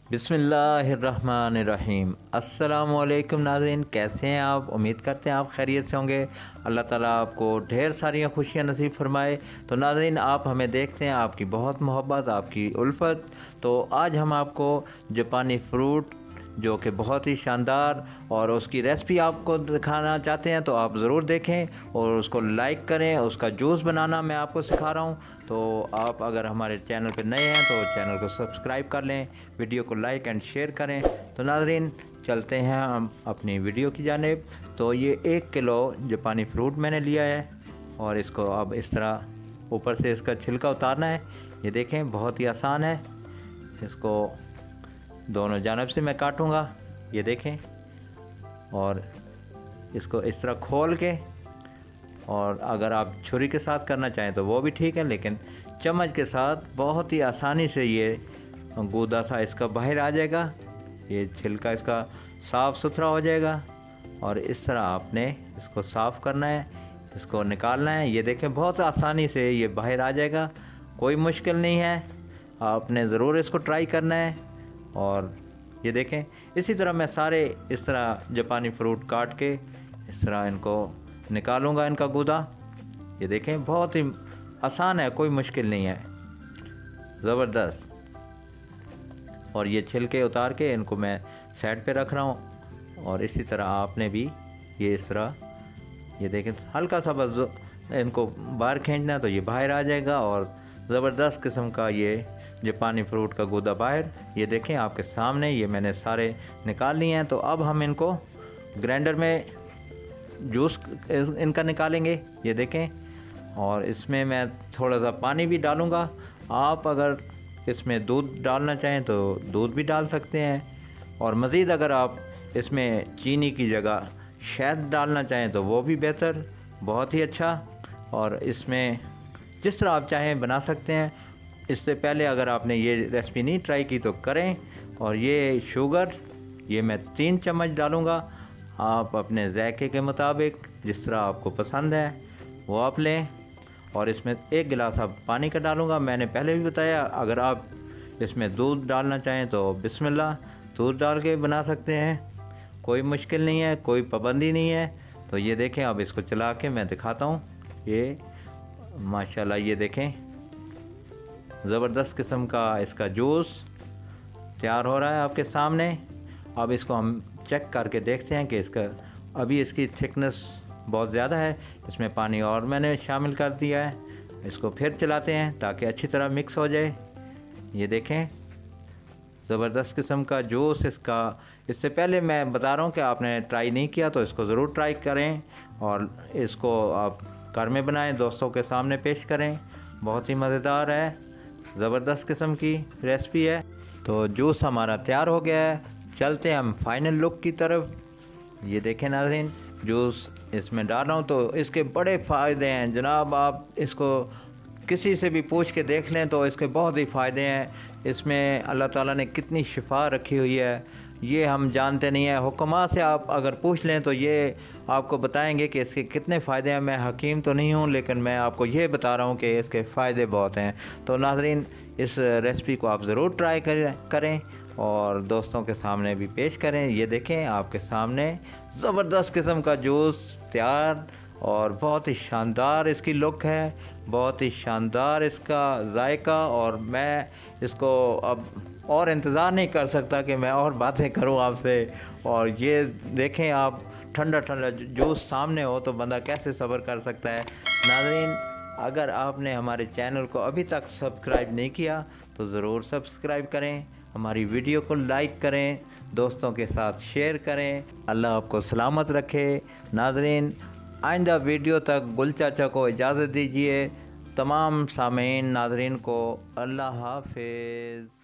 बिस्मिल्लाहिर्रहमानिर्रहीम। अस्सलामुअलैकुम नाज़रीन, कैसे हैं आप? उम्मीद करते हैं आप खैरियत से होंगे। अल्लाह ताला आपको ढेर सारी खुशियाँ नसीब फरमाए। तो नाज़रीन, आप हमें देखते हैं, आपकी बहुत मोहब्बत, आपकी उल्फत। तो आज हम आपको जापानी फ़्रूट जो कि बहुत ही शानदार और उसकी रेसिपी आपको दिखाना चाहते हैं, तो आप ज़रूर देखें और उसको लाइक करें। उसका जूस बनाना मैं आपको सिखा रहा हूँ। तो आप अगर हमारे चैनल पर नए हैं तो चैनल को सब्सक्राइब कर लें, वीडियो को लाइक एंड शेयर करें। तो नाज़रीन, चलते हैं हम अपनी वीडियो की जानिब। तो ये 1 किलो जापानी फ़्रूट मैंने लिया है और इसको अब इस तरह ऊपर से इसका छिलका उतारना है। ये देखें, बहुत ही आसान है। इसको दोनों जानब से मैं काटूंगा, ये देखें। और इसको इस तरह खोल के, और अगर आप छुरी के साथ करना चाहें तो वो भी ठीक है, लेकिन चम्मच के साथ बहुत ही आसानी से ये गूदा सा इसका बाहर आ जाएगा। ये छिलका इसका साफ़ सुथरा हो जाएगा और इस तरह आपने इसको साफ़ करना है, इसको निकालना है। ये देखें, बहुत आसानी से ये बाहर आ जाएगा, कोई मुश्किल नहीं है। आपने ज़रूर इसको ट्राई करना है। और ये देखें, इसी तरह मैं सारे इस तरह जापानी फ़्रूट काट के इस तरह इनको निकालूंगा, इनका गूदा। ये देखें, बहुत ही आसान है, कोई मुश्किल नहीं है, ज़बरदस्त। और ये छिलके उतार के इनको मैं साइड पे रख रहा हूँ। और इसी तरह आपने भी ये इस तरह, ये देखें, हल्का सा बस इनको बाहर खींचना है तो ये बाहर आ जाएगा। और ज़बरदस्त किस्म का ये जापानी फ़्रूट का गूदा बाहर, ये देखें आपके सामने, ये मैंने सारे निकाल लिए हैं। तो अब हम इनको ग्राइंडर में जूस इनका निकालेंगे, ये देखें। और इसमें मैं थोड़ा सा पानी भी डालूँगा। आप अगर इसमें दूध डालना चाहें तो दूध भी डाल सकते हैं। और मज़ीद अगर आप इसमें चीनी की जगह शहद डालना चाहें तो वो भी बेहतर, बहुत ही अच्छा। और इसमें जिस तरह आप चाहें बना सकते हैं। इससे पहले अगर आपने ये रेसिपी नहीं ट्राई की तो करें। और ये शुगर, ये मैं 3 चम्मच डालूँगा। आप अपने ज़ायके के मुताबिक जिस तरह आपको पसंद है वो आप लें। और इसमें 1 गिलास अब पानी का डालूँगा। मैंने पहले भी बताया, अगर आप इसमें दूध डालना चाहें तो बिस्मिल्लाह, दूध डाल के बना सकते हैं, कोई मुश्किल नहीं है, कोई पाबंदी नहीं है। तो ये देखें, अब इसको चला के मैं दिखाता हूँ। ये माशाल्लाह, ये देखें, ज़बरदस्त किस्म का इसका जूस तैयार हो रहा है आपके सामने। अब इसको हम चेक करके देखते हैं कि इसका अभी इसकी थिकनेस बहुत ज़्यादा है। इसमें पानी और मैंने शामिल कर दिया है। इसको फिर चलाते हैं ताकि अच्छी तरह मिक्स हो जाए। ये देखें, ज़बरदस्त किस्म का जूस इसका। इससे पहले मैं बता रहा हूँ कि आपने ट्राई नहीं किया तो इसको ज़रूर ट्राई करें और इसको आप घर में बनाएं, दोस्तों के सामने पेश करें। बहुत ही मज़ेदार है, ज़बरदस्त किस्म की रेसिपी है। तो जूस हमारा तैयार हो गया है। चलते हैं हम फाइनल लुक की तरफ। ये देखें नाज़रीन, जूस इसमें डाल रहा हूँ तो इसके बड़े फ़ायदे हैं जनाब। आप इसको किसी से भी पूछ के देख लें तो इसके बहुत ही फ़ायदे हैं। इसमें अल्लाह ताला ने कितनी शिफा रखी हुई है, ये हम जानते नहीं हैं। हुक्मा से आप अगर पूछ लें तो ये आपको बताएंगे कि इसके कितने फ़ायदे हैं। मैं हकीम तो नहीं हूँ, लेकिन मैं आपको ये बता रहा हूँ कि इसके फ़ायदे बहुत हैं। तो नाज़रीन, इस रेसिपी को आप ज़रूर ट्राई करें और दोस्तों के सामने भी पेश करें। ये देखें, आपके सामने ज़बरदस्त किस्म का जूस तैयार और बहुत ही शानदार इसकी लुक है, बहुत ही शानदार इसका जायका। और मैं इसको अब और इंतज़ार नहीं कर सकता कि मैं और बातें करूं आपसे। और ये देखें आप, ठंडा ठंडा जूस सामने हो तो बंदा कैसे सब्र कर सकता है। नाज़रीन, अगर आपने हमारे चैनल को अभी तक सब्सक्राइब नहीं किया तो ज़रूर सब्सक्राइब करें, हमारी वीडियो को लाइक करें, दोस्तों के साथ शेयर करें। अल्लाह आपको सलामत रखे। नाज़रीन, आइंदा वीडियो तक गुल चाचा को इजाज़त दीजिए। तमाम सामीन नाज़रीन को अल्लाह हाफ़िज़।